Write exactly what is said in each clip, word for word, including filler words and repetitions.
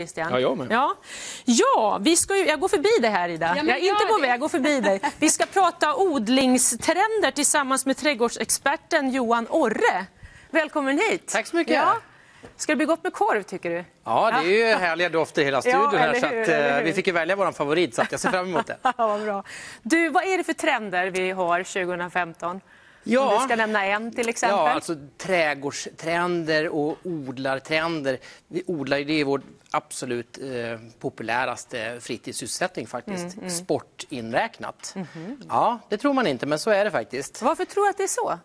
Christian. Ja, jag med. Ja, ja vi ska ju, jag går förbi dig här, Ida. Ja, jag är inte på väg, jag går förbi dig. Vi ska prata odlingstrender tillsammans med trädgårdsexperten Johan Orre. Välkommen hit. Tack så mycket. Ja. Ska det bli gott med korv, tycker du? Ja, det är ju härliga dofter i hela studion Ja, här, så hur, att, eh, vi fick ju välja vår favorit, så att jag ser fram emot det. Ja, vad bra. Du, vad är det för trender vi har tjugo femton? Ja. Om du ska nämna en till exempel. Ja, alltså trädgårdstrender och odlartrender. Vi odlar ju, det är vår absolut eh, populäraste fritidssysselsättning faktiskt. Mm, mm. Sport inräknat. Mm-hmm. Ja, det tror man inte, men så är det faktiskt. Varför tror du att det är så?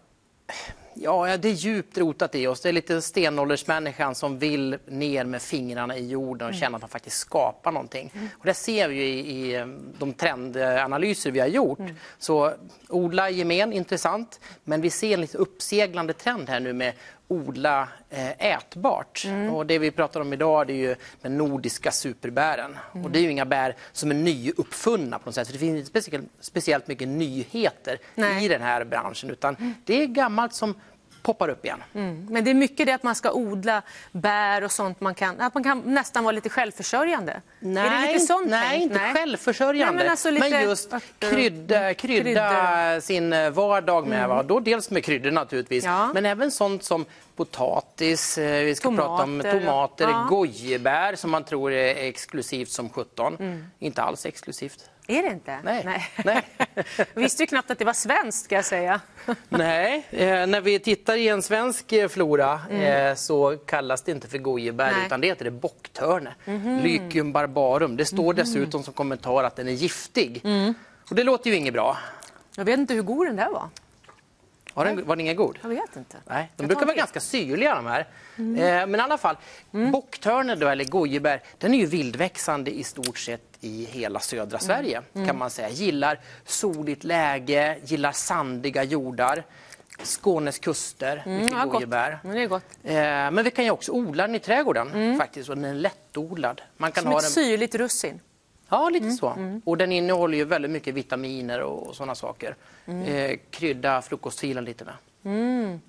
Ja, det är djupt rotat i oss. Det är lite stenåldersmänniskan som vill ner med fingrarna i jorden och känna att man faktiskt skapar någonting. Mm. Och det ser vi ju i, i de trendanalyser vi har gjort. Mm. Så odla gemen, intressant. Men vi ser en lite uppseglande trend här nu med odla eh, ätbart. Mm. Och det vi pratar om idag, det är ju den nordiska superbären. Mm. Och det är ju inga bär som är nyuppfunna på något sätt. För det finns inte speciellt, speciellt mycket nyheter Nej. i den här branschen. Utan mm. det är gammalt som poppar upp igen. Mm. Men det är mycket det att man ska odla bär och sånt. Man kan, att man kan nästan vara lite självförsörjande. Nej, är det lite sånt nej tänkt? inte nej. självförsörjande. Nej, men, alltså lite men just krydda, krydda sin vardag med. Mm. Va? Då dels med kryddor naturligtvis. Ja. Men även sånt som potatis, vi ska tomater, prata om tomater, ja. gojebär som man tror är exklusivt som sjutton. Mm. Inte alls exklusivt. Är det inte? Nej. Nej. Nej. Jag visste ju knappt att det var svenskt, ska jag säga. Nej, eh, när vi tittar i en svensk flora mm. eh, så kallas det inte för gojebär, Nej. utan det heter det bocktörne. Mm-hmm. Lycium barbarum. Det står mm-hmm. dessutom som kommentar att den är giftig. Mm. Och det låter ju inget bra. Jag vet inte hur god den där var. Var den, var den ingen god? Jag vet inte. Nej, de brukar vara ganska syrliga de här. Mm. Eh, men i alla fall, mm. bocktörne då, eller gojebär, den är ju vildväxande i stort sett i hela södra Sverige mm. kan man säga. Gillar soligt läge, gillar sandiga jordar. Skånes kuster, mm, mycket ja, gojebär. Det är gott. Eh, men vi kan ju också odla den i trädgården mm. faktiskt, och den är lättodlad. Man kan Som ha ett den... syrligt russin. Ja, lite mm. så. Mm. Och den innehåller ju väldigt mycket vitaminer och sådana saker. Mm. Eh, krydda frukostfilen lite med. Mm.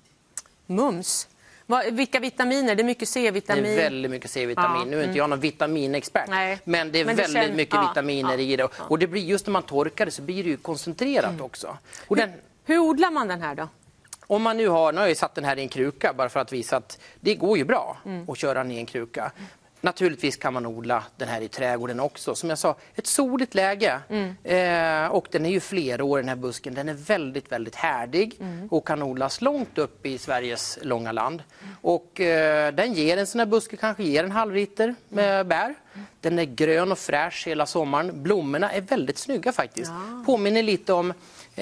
Mums. Vad, vilka vitaminer? Det är mycket C-vitamin. Det är väldigt mycket C-vitamin. Ja. Nu är inte mm. jag någon vitaminexpert. Nej. Men det är men det väldigt känns... mycket ja. vitaminer ja. i det. Och det blir, just när man torkar det så blir det ju koncentrerat mm. också. Och hur, den... hur odlar man den här då? Om man nu har, nu har jag satt den här i en kruka bara för att visa att det går ju bra mm. att köra den i en kruka. Naturligtvis kan man odla den här i trädgården också. Som jag sa, ett soligt läge. Mm. Eh, och den är ju flera år, den här busken. Den är väldigt, väldigt härdig. Mm. Och kan odlas långt upp i Sveriges långa land. Mm. Och eh, den ger en sån här buske, kanske ger en halv liter med bär. Mm. Den är grön och fräsch hela sommaren. Blommorna är väldigt snygga faktiskt. Ja. Påminner lite om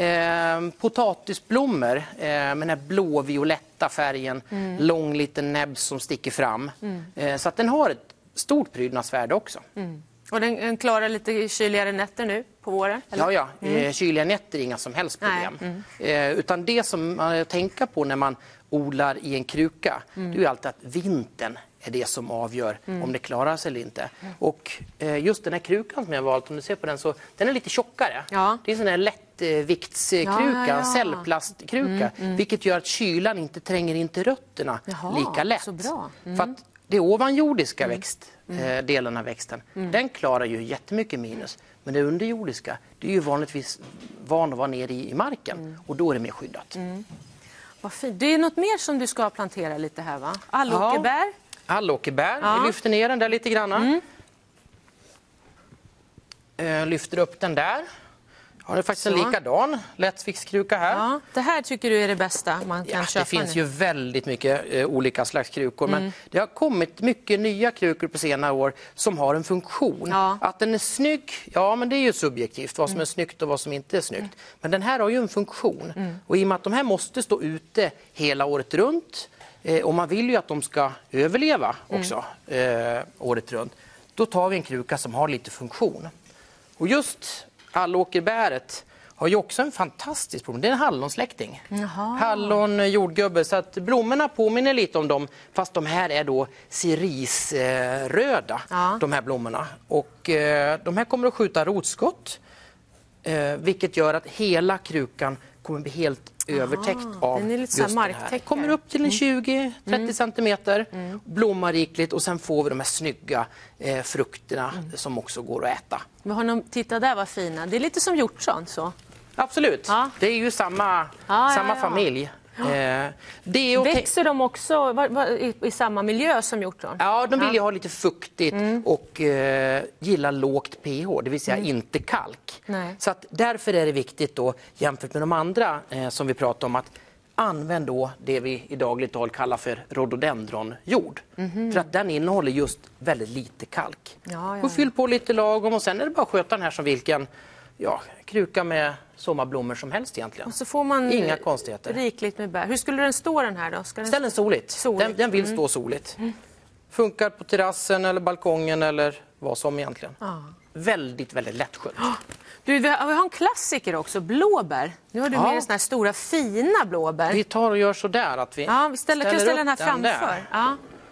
eh, potatisblommor. Eh, med den här blå-violetta färgen. Mm. Lång liten näbb som sticker fram. Mm. Eh, så att den har ett stort prydnadsvärde också. Mm. Och den, den klarar lite kyligare nätter nu på våren? Eller? Ja, ja. Mm. Eh, kyliga nätter är inga som helst problem. Mm. Eh, utan det som man tänker på när man odlar i en kruka, mm. det är ju alltid att vintern är det som avgör mm. om det klarar sig eller inte. Mm. Och eh, just den här krukan som jag har valt, om du ser på den, så den är lite tjockare. Ja. Det är en sån här lättviktskruka, ja, ja, ja. cellplastkruka, mm, mm. vilket gör att kylan inte tränger in till rötterna Jaha, lika lätt. Så bra. Mm. För att det ovanjordiska mm. växt, eh, delen av växten, mm. den klarar ju jättemycket minus. Men det underjordiska, det är ju vanligtvis van att vara nere i, i marken mm. och då är det mer skyddat. Mm. Vad fint. Det är något mer som du ska plantera lite här, va? Allåkerbär. Ja. Allåkerbär. Ja. Vi lyfter ner den där lite grann. Mm. Eh, lyfter upp den där. Ja, det är faktiskt så. En likadan lättviktskruka här. Ja, det här tycker du är det bästa man kan ja, köpa. Det finns nu. ju väldigt mycket eh, olika slags krukor. Mm. Men det har kommit mycket nya krukor på senare år som har en funktion. Ja. Att den är snygg, ja men det är ju subjektivt. Vad som mm. är snyggt och vad som inte är snyggt. Mm. Men den här har ju en funktion. Mm. Och i och med att de här måste stå ute hela året runt. Eh, och man vill ju att de ska överleva också mm. eh, året runt. Då tar vi en kruka som har lite funktion. Och just allåkerbäret har ju också en fantastisk blom. Det är en hallonsläkting. Jaha. Hallon, jordgubbe. Så att blommorna påminner lite om dem. Fast de här är då cerisröda, ja. de här blommorna. Och eh, de här kommer att skjuta rotskott. Eh, vilket gör att hela krukan kommer bli helt övertäckt av den är lite just så här den här. marktäckare. Kommer upp till en tjugo till trettio centimeter, mm. blommar rikligt och sen får vi de här snygga eh, frukterna mm. som också går att äta. Men har någon, titta där vad fina, det är lite som hjortron så. Absolut, ja. Det är ju samma, ja, samma ja, ja. familj. Eh, det är Växer de också var, var, i, i samma miljö som hjortron? Ja, de vill ju ha lite fuktigt mm. och eh, gillar lågt pH, det vill säga mm. inte kalk. Nej. Så att därför är det viktigt då, jämfört med de andra eh, som vi pratar om, att använd då det vi i dagligt tal kallar för rhododendronjord. Mm-hmm. För att den innehåller just väldigt lite kalk. Ja, ja, ja. Och fyll på lite lagom och sen är det bara att sköta den här som vilken ja, kruka med sommarblommor som helst egentligen. Och så får man inga konstigheter. Rikligt med bär. Hur skulle den stå den här då? Ska den... Ställ den soligt. soligt. Den, den vill mm. stå soligt. Mm. Funkar på terrassen eller balkongen eller vad som egentligen. Ah. Väldigt, väldigt lättskött. Oh. Du, vi har en klassiker också, blåbär. Nu har du ja. med såna här stora fina blåbär. Vi tar och gör så där att vi, ja, vi ställer, ställer ställa upp den här den framför. Där. Ja.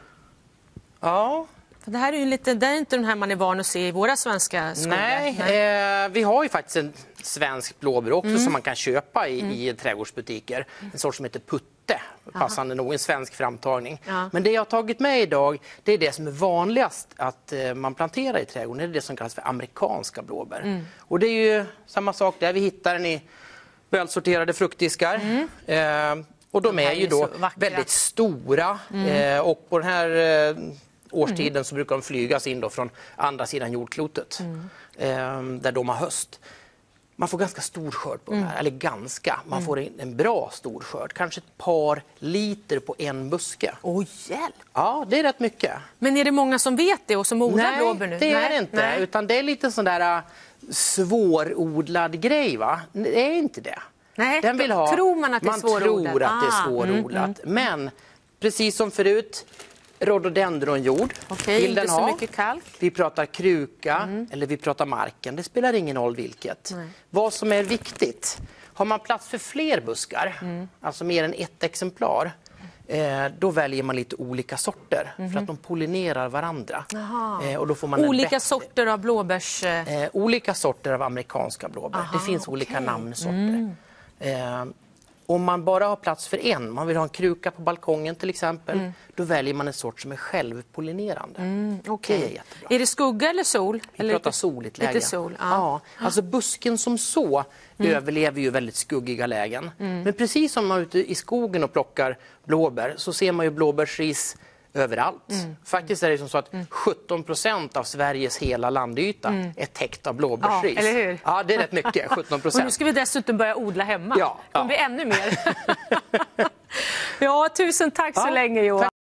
Ja. För det här är ju lite, det är inte den här man är van att se i våra svenska skogar. Nej, Nej. Eh, vi har ju faktiskt en svensk blåbär också mm. som man kan köpa i, mm. i trädgårdsbutiker. En sort som heter putte, passande nog en svensk framtagning. Ja. Men det jag har tagit med idag, det är det som är vanligast att eh, man planterar i trädgården. Det är det som kallas för amerikanska blåbär. Mm. Och det är ju samma sak där, vi hittar den i välsorterade fruktdiskar. Mm. Eh, och de, de är ju då väldigt stora mm. eh, och på den här eh, årstiden mm. så brukar de flygas in då från andra sidan jordklotet mm. eh, där de har höst. Man får ganska stor skörd på mm. de här, eller ganska. Man mm. får en, en bra stor skörd, kanske ett par liter på en buske. Åh, hjälp! Ja, det är rätt mycket. Men är det många som vet det och som odlar blåbär nu? Nej, det är det inte. Nej. Utan det är lite sån där svårodlad grej, va? Det är inte det. Nej, Den vill ha, tror man att det är svårodlat. Man tror att det är svårodlat. Mm, mm. Men precis som förut, rhododendronjord. Okej, vill inte den så ha. mycket kalk. Vi pratar kruka mm. eller vi pratar marken. Det spelar ingen roll vilket. Nej. Vad som är viktigt. Har man plats för fler buskar, mm. alltså mer än ett exemplar, eh, då väljer man lite olika sorter mm. för att de pollinerar varandra. Eh, och då får man olika bättre... sorter av blåbärs... Eh, olika sorter av amerikanska blåbär. Aha, det finns okay. olika namnsorter. Mm. Eh, Om man bara har plats för en, man vill ha en kruka på balkongen till exempel, mm. då väljer man en sort som är självpollinerande. Mm, okay. Det är jättebra. Är det skugga eller sol? Vi eller pratar soligt läge. Lite sol, ja. Ja, alltså busken som så mm. överlever ju väldigt skuggiga lägen. Mm. Men precis som man är ute i skogen och plockar blåbär så ser man ju blåbärsris överallt. Mm. Faktiskt är det som så att mm. sjutton procent av Sveriges hela landyta mm. är täckt av blåbärsris. Ja, eller hur? Ja, det är rätt mycket, sjutton procent. Och nu ska vi dessutom börja odla hemma. Ja, det kommer ja. bli ännu mer. Ja, tusen tack så ja, länge, Johan.